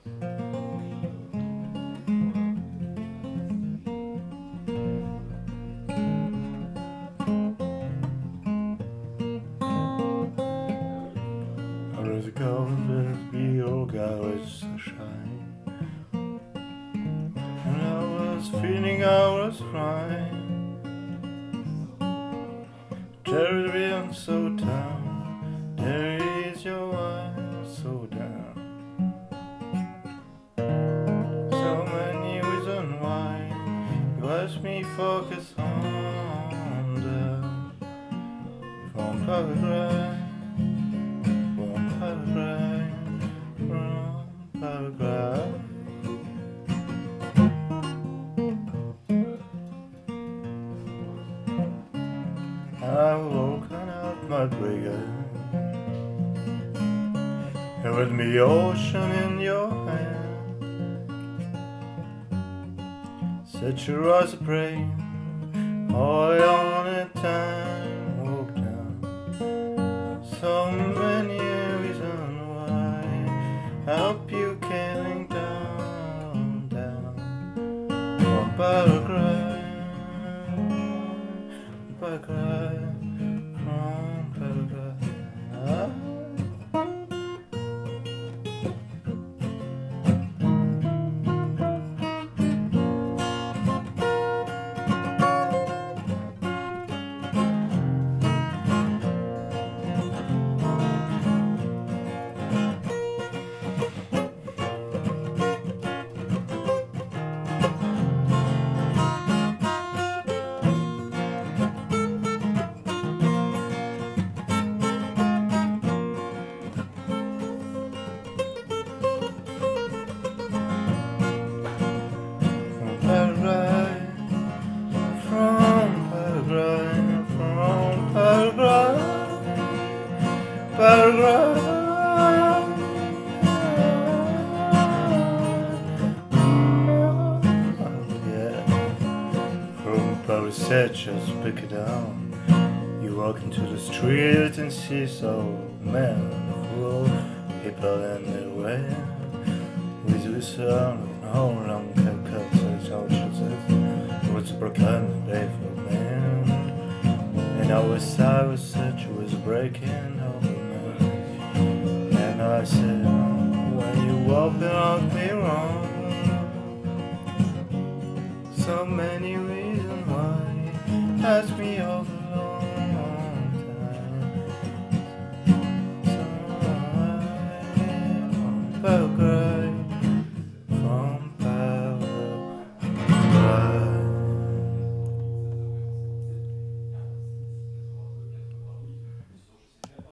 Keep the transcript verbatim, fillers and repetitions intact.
The covered be your garage sunshine, and I was feeling I was fine. There been so down, there is your eyes so down. So many reasons why you ask me focus on the from paragraph. I've woken up my brigade, and with me ocean in your hand, set your eyes to pray, all on a time, walk down. So many reasons why I hope you can't down, down. One paragraph, paragraph. From paragraph. Ah. Paragraph, yeah. From Paris, just pick it down. You walk into the street and see so many cool people in their way. With the sound of how long cuts as how she says, what's broken, day for man. And I was, I was such was breaking over. And I said, when you open up me wrong, so many reasons why, ask me all the long time. So I,